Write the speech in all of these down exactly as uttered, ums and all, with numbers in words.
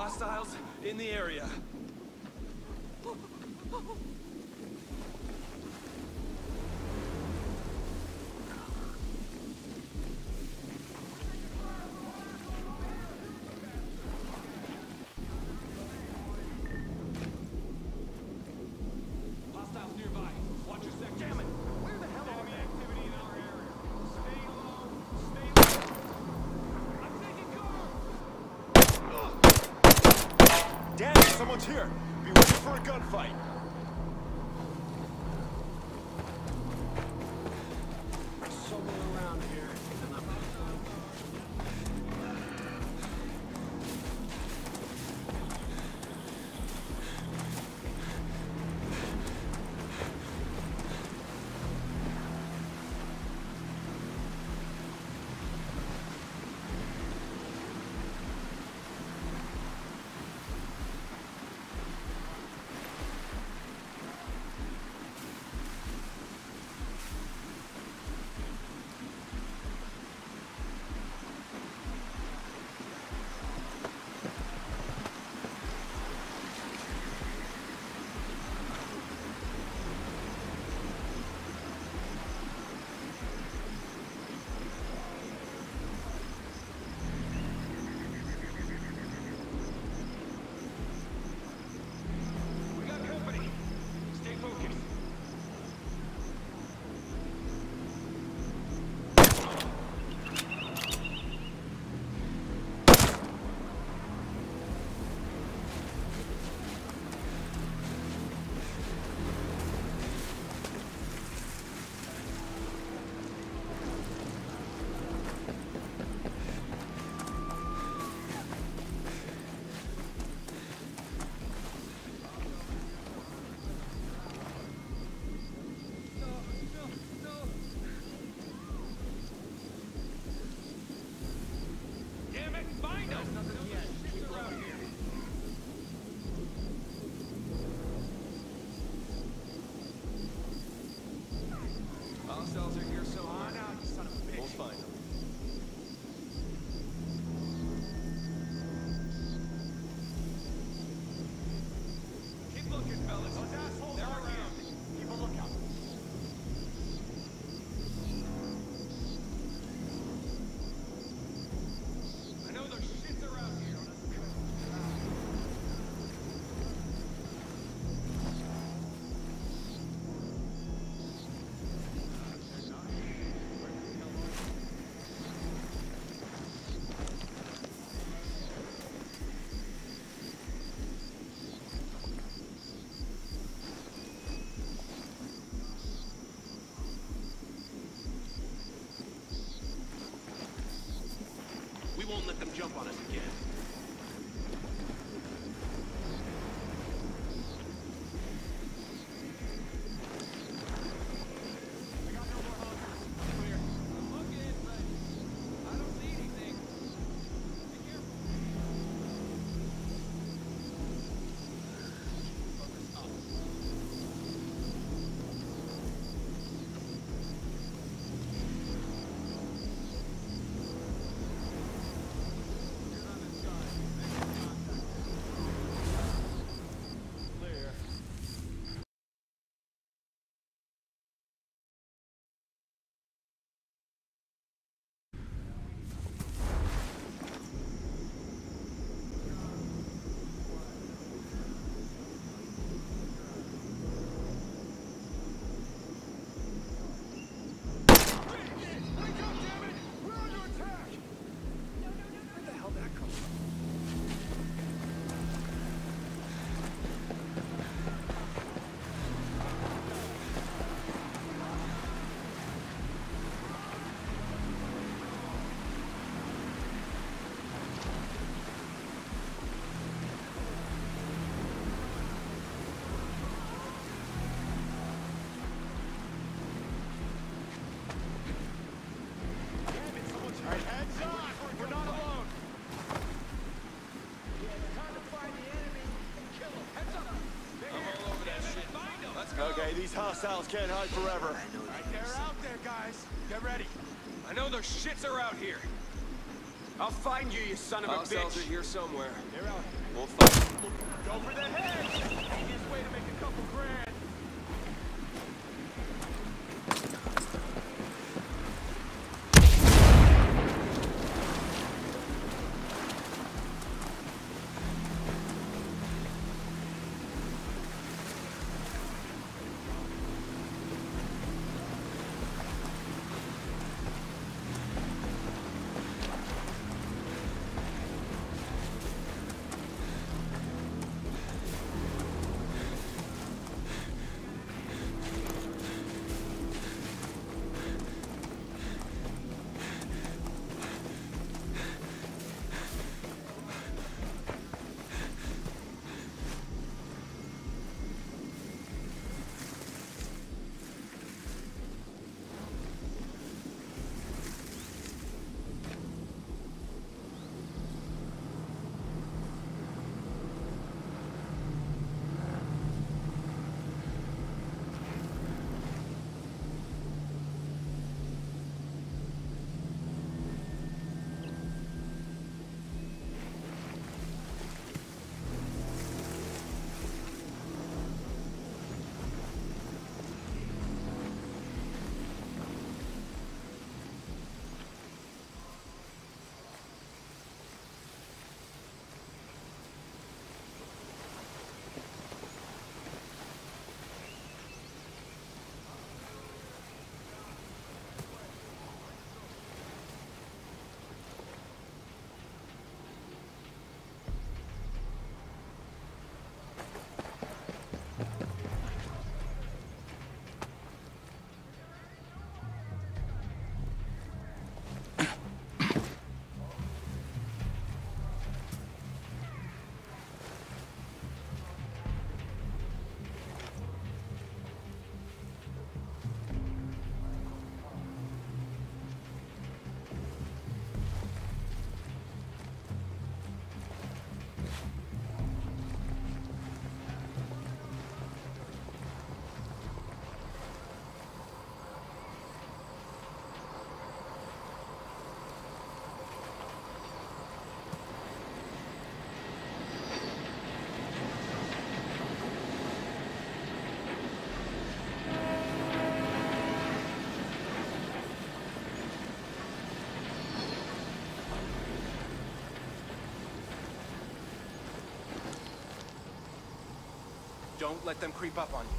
Hostiles in the area. Hostiles nearby. Watch your sector. Damn it! Where the hell are they? Activity in our area. Stay low. Stay low. I'm taking cover. Damn, someone's here. Be ready for a gunfight. Someone around here. Hostiles are here, so on out, you son of a bitch. We'll find them. Keep looking, fellas. Those assholes are around. Keep a lookout. I know there's shits around here. We won't let them jump on us again. I got no more hunters. Clear. I'm looking, but I don't see anything. Be careful. Focus up. Okay, these hostiles can't hide forever. Right, they're out there, guys. Get ready. I know there's shits are out here. I'll find you, you son of a Hostiles bitch. are here somewhere. They're out. We'll fight. Go for the head. Easiest way to make a couple grand. Don't let them creep up on you.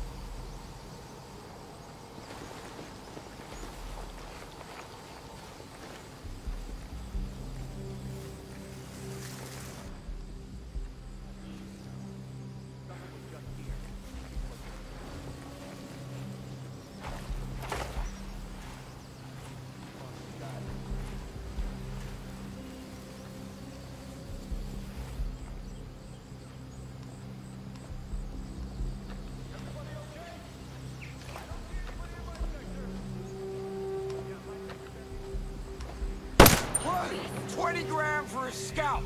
twenty grand for a scalp!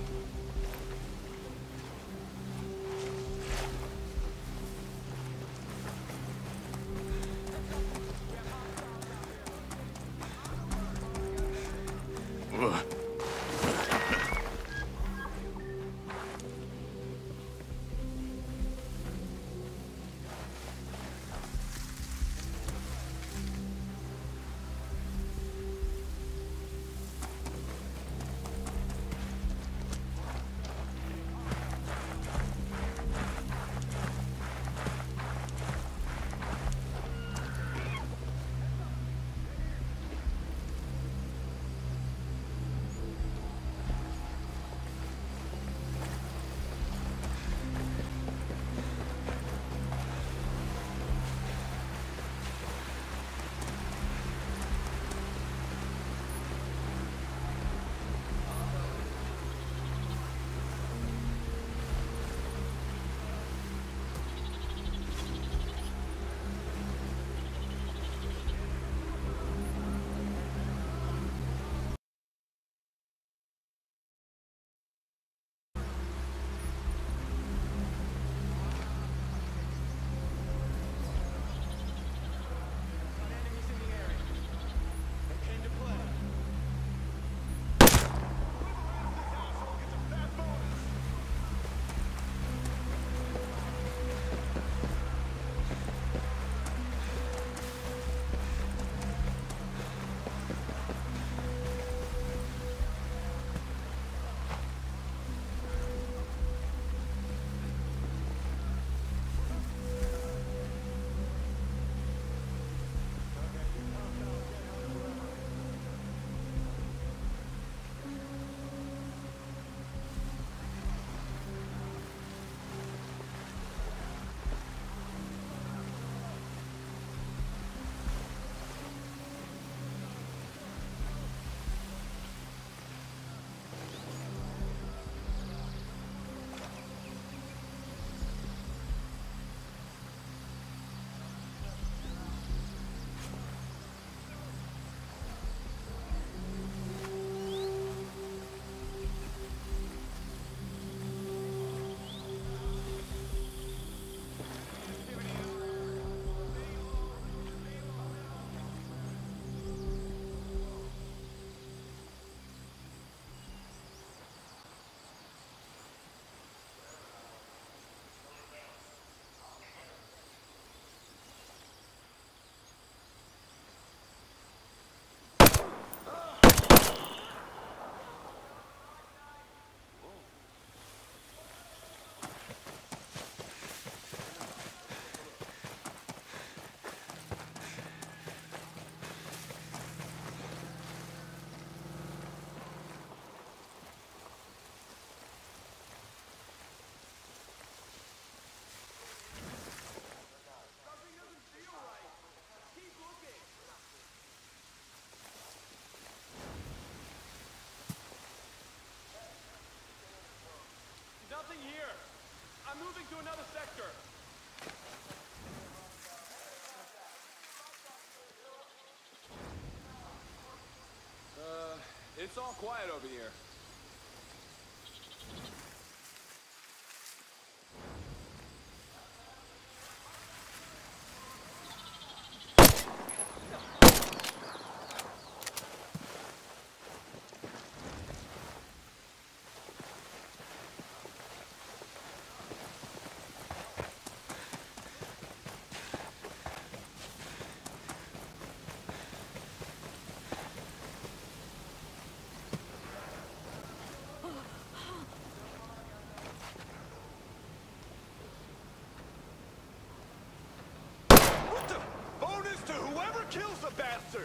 It's all quiet over here. What the? Bonus to whoever kills the bastard!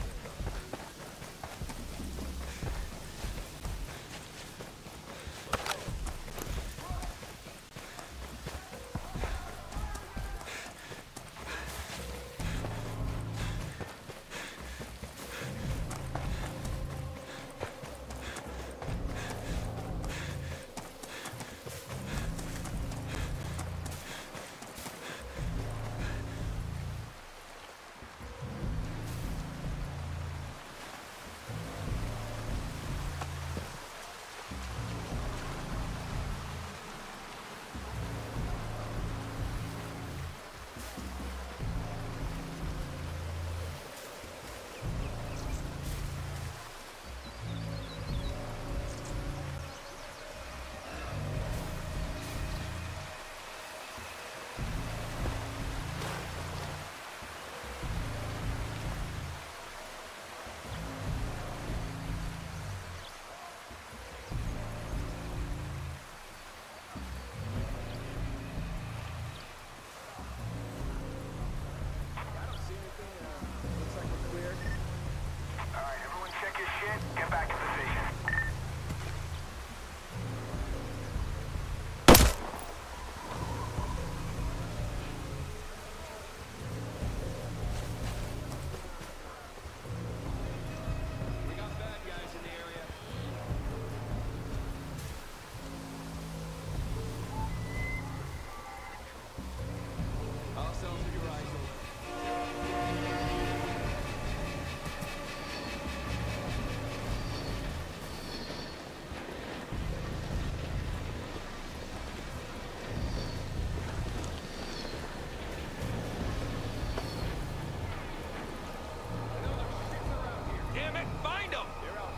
Get back to position. We got bad guys in the area. Ourselves to your eyes. Damn it, find them! They're out.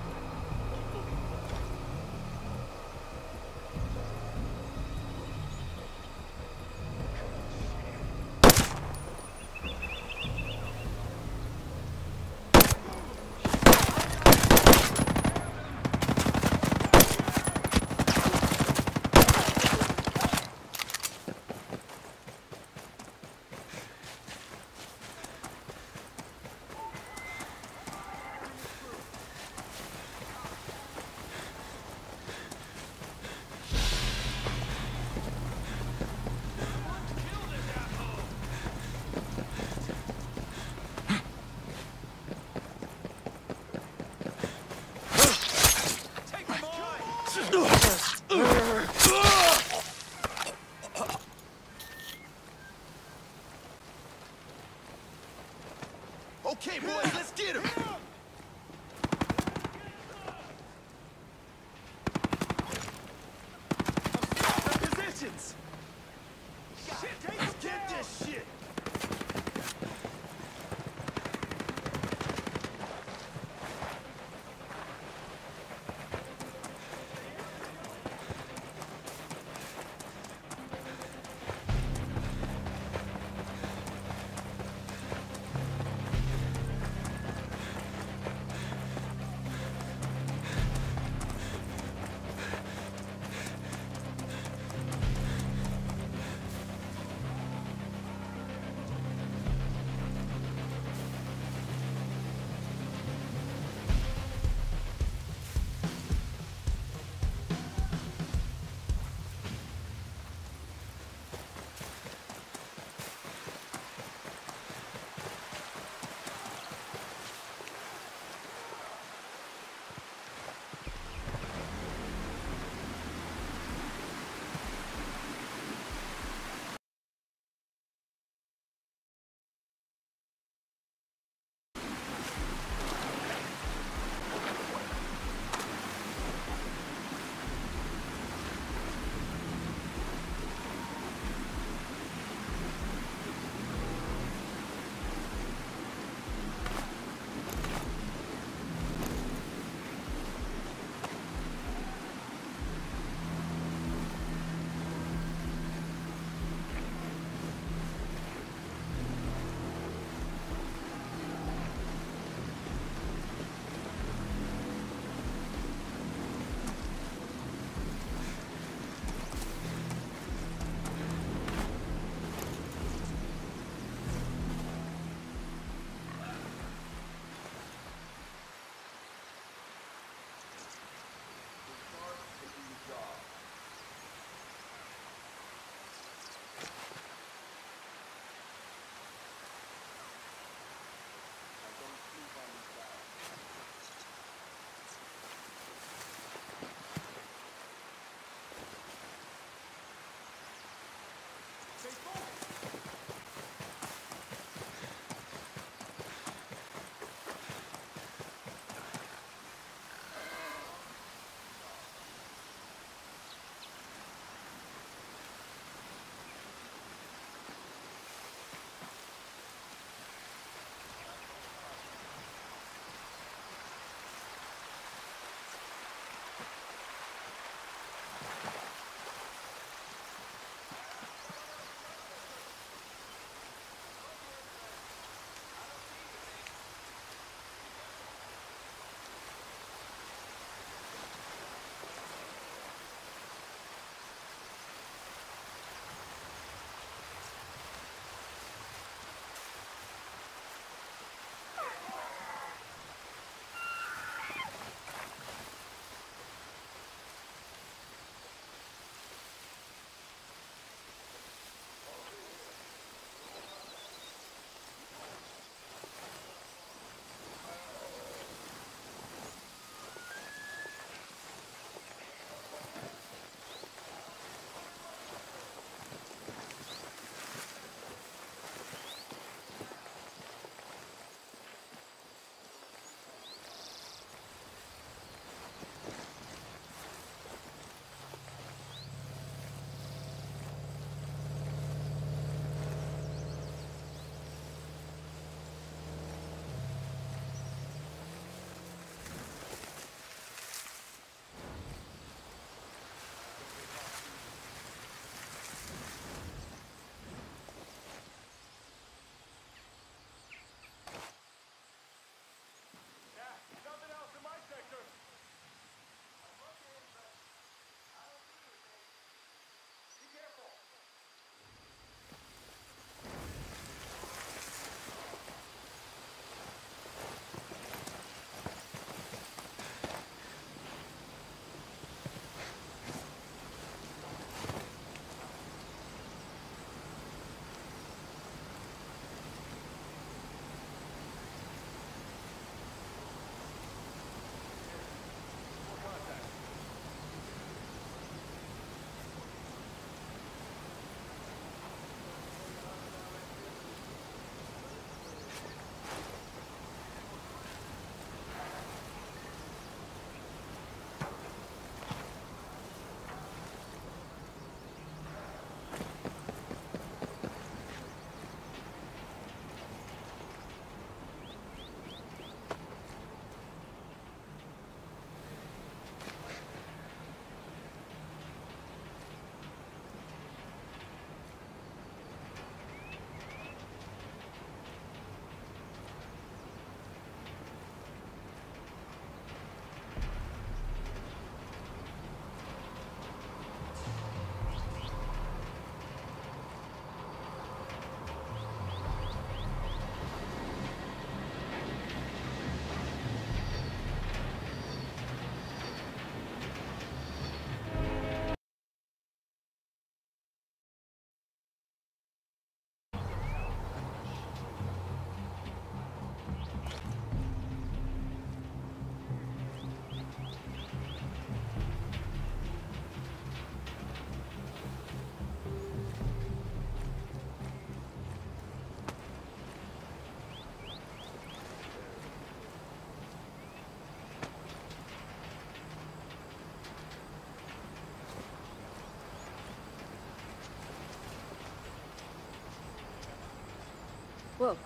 Take them on! Okay, boys, let's get him! Positions! Shit, let's get this shit! Whoa.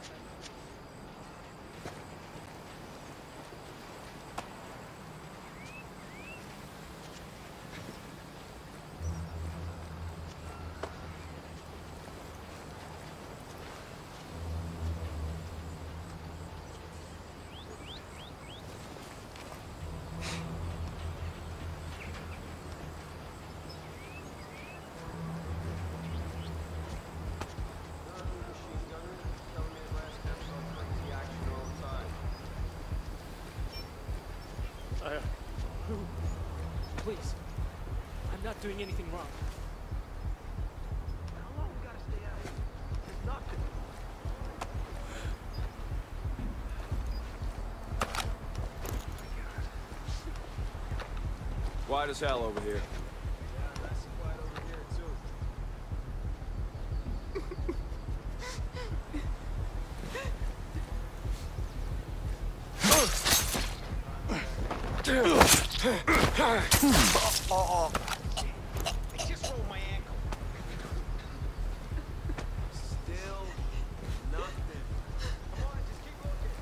Uh, who? Please. I'm not doing anything wrong. How long we gotta stay out here? There's nothing. Quiet as hell over here. Yeah, nice and quiet over here, too. I just rolled my ankle. Still nothing. Come on, just keep looking.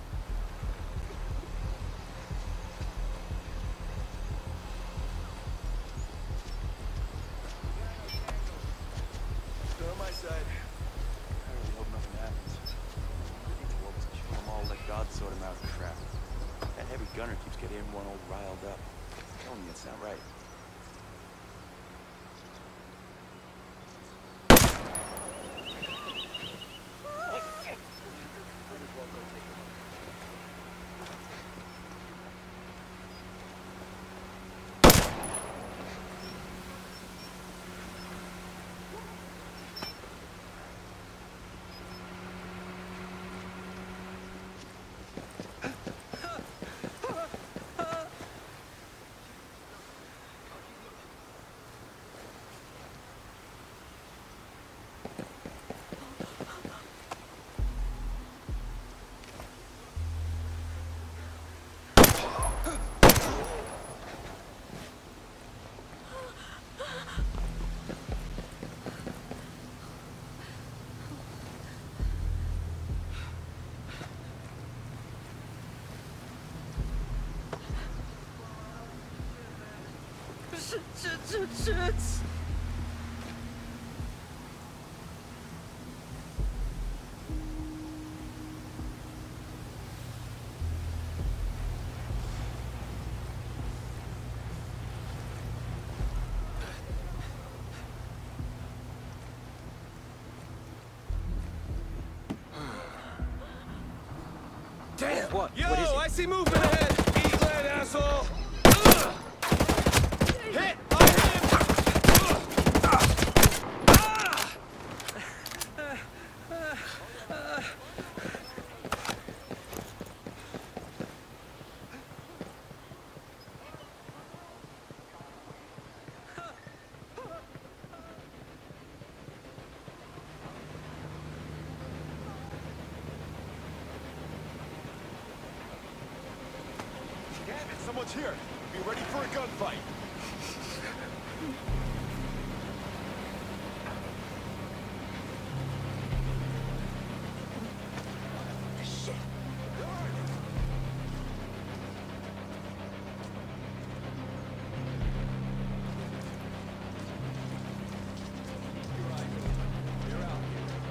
Stay on my side. I really hope nothing happens. Wolves kill them all, let God sort them out crap. That heavy gunner keeps getting everyone all riled up. I'm telling you, it's not right. Shit, shit, shit, shit. Damn! What? Yo, What is it? I see movement ahead! Eat lead, asshole! Ugh. Hit! I hit! Damn it, someone's here! Be ready for a gunfight! Shit! You're out.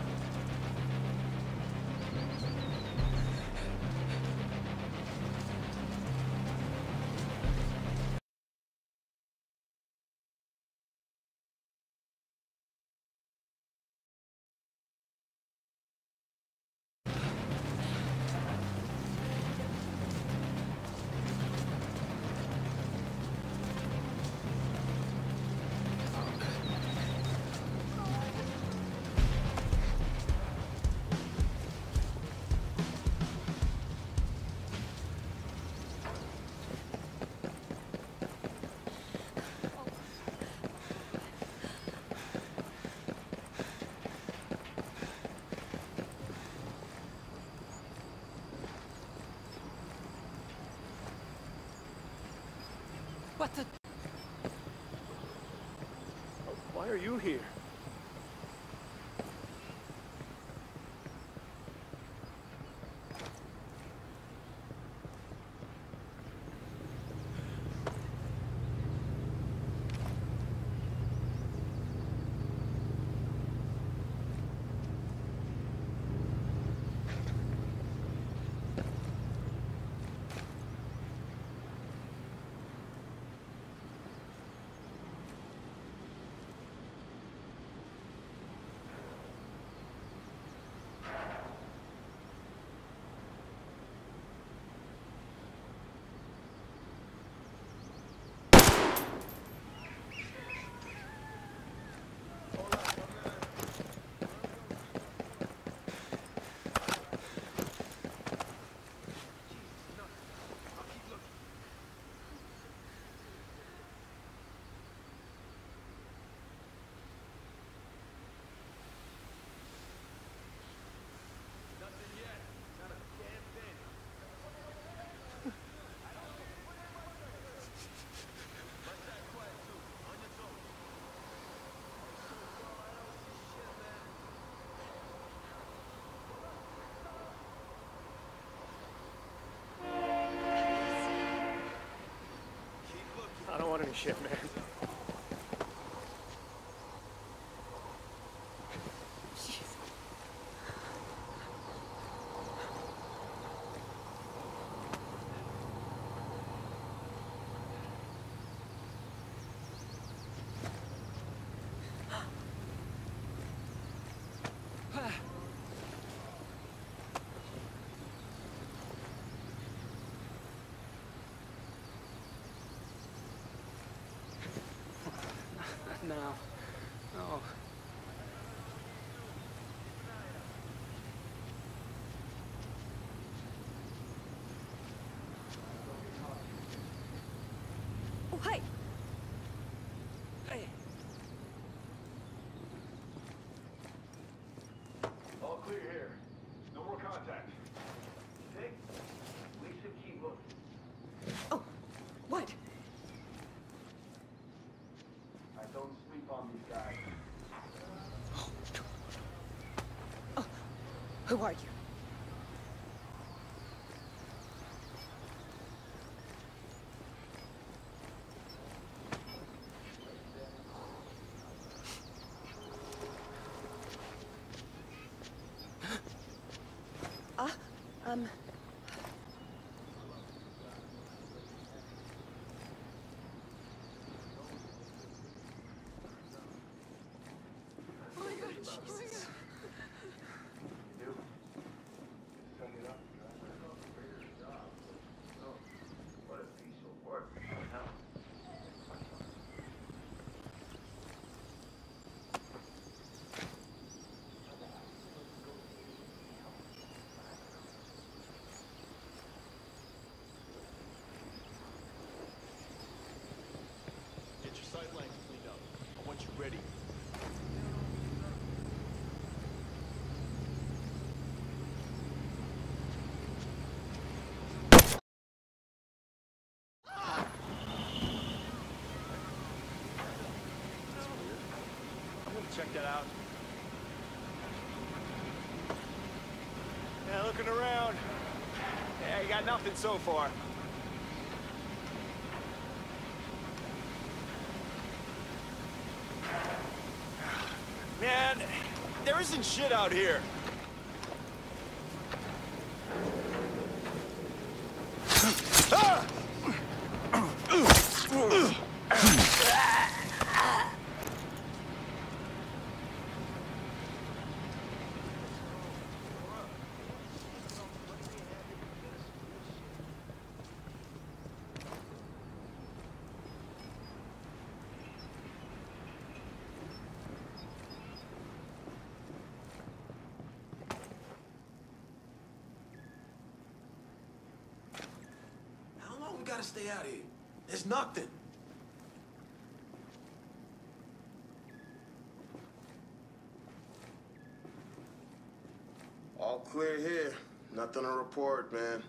What the? Why are you here? funny shit, man. No. No. Oh, hi. Hey. All clear here. No more contact. Nick, we should keep looking. Oh, what? I don't sleep on these guys. Oh, who are you? Ah, um... Oh my God, Jesus. You? Suck it up. What a piece of work. Hell. Get your sight lines cleaned up. I want you ready. That's weird. I'm gonna check that out. Yeah, looking around. Yeah, you got nothing so far. Man, there isn't shit out here. Ah! How long we gotta stay out here? There's nothing. All clear here. Nothing to report, man.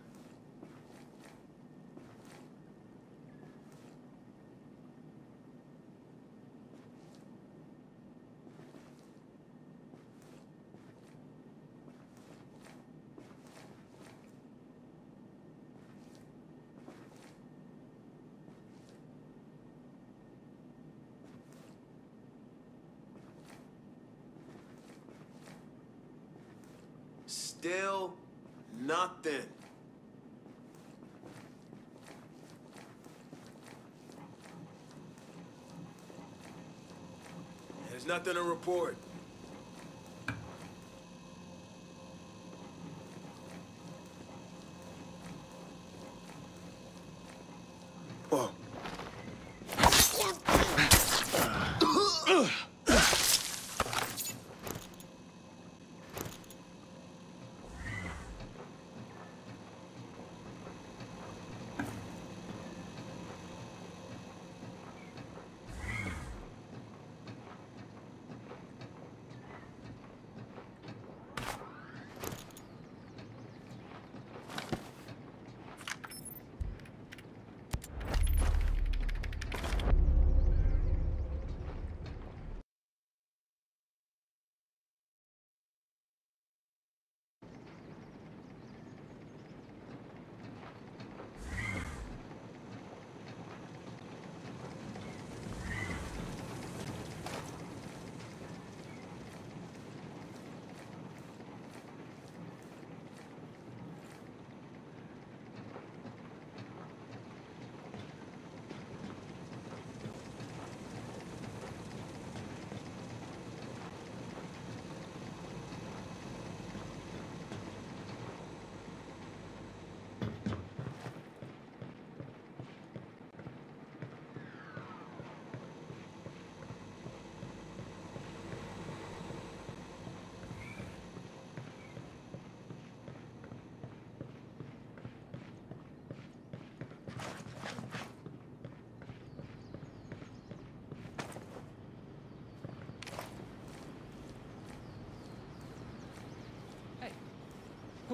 Still nothing. There's nothing to report. Oh.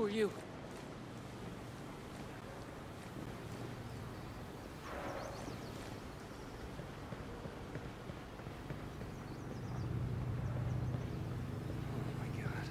Who are you? Oh my God.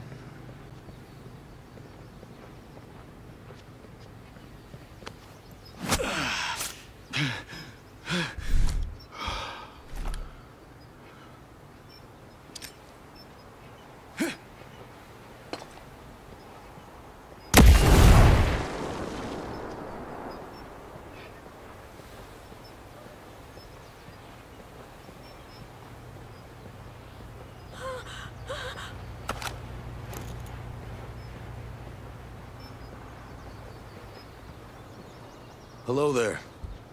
Hello there.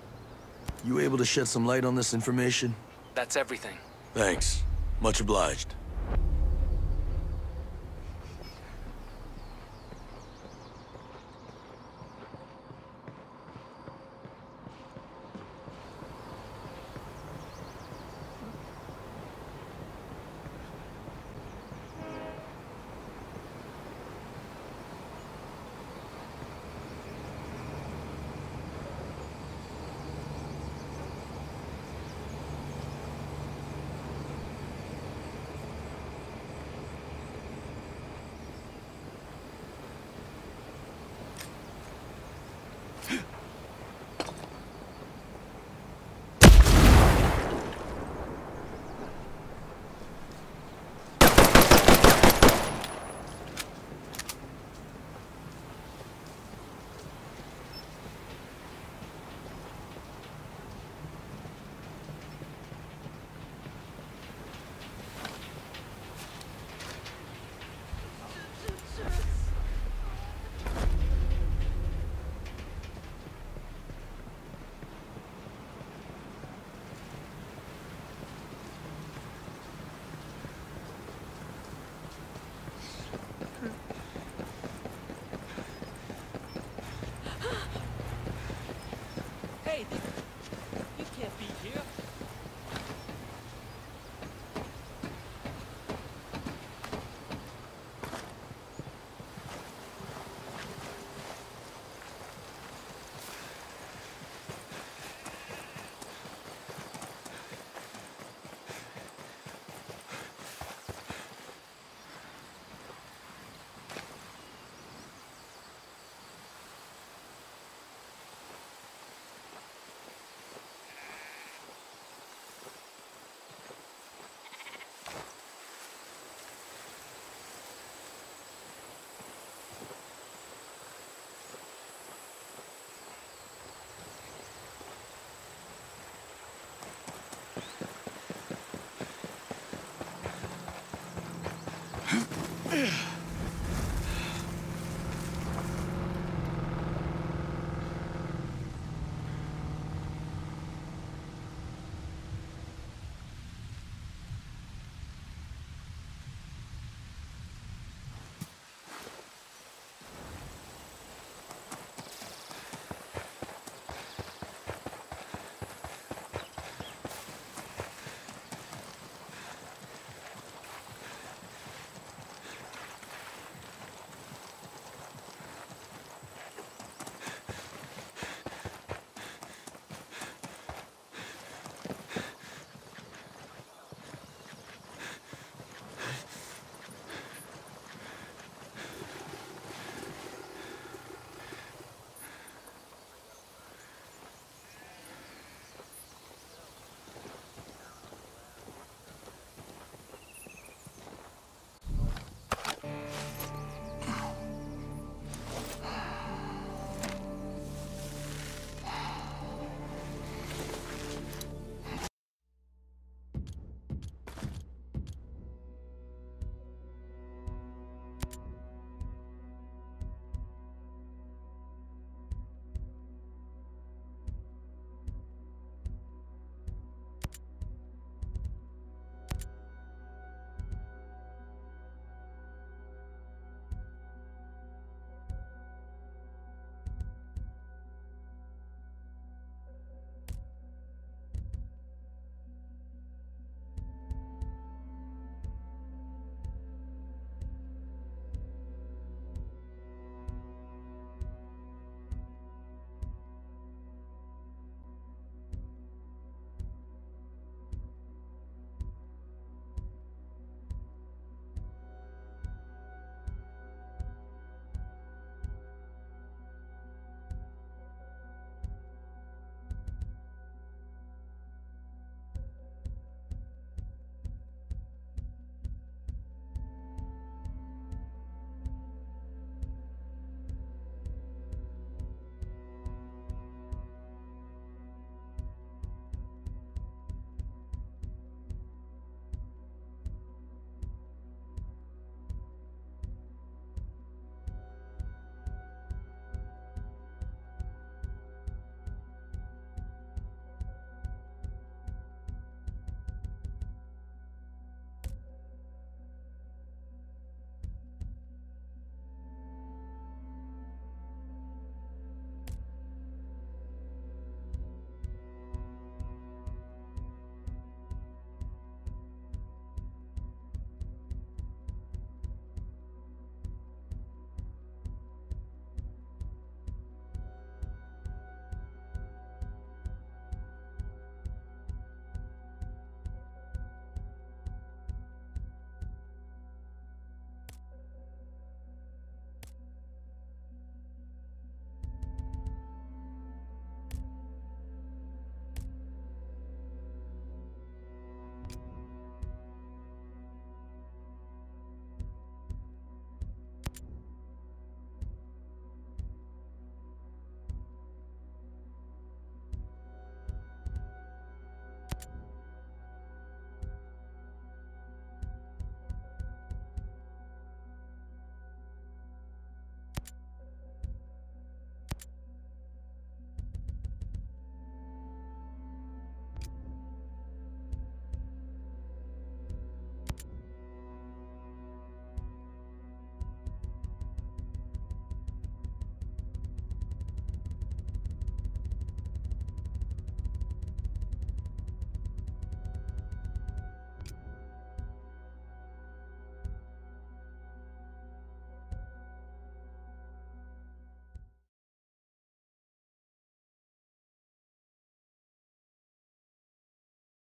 You able to shed some light on this information? That's everything. Thanks. Much obliged.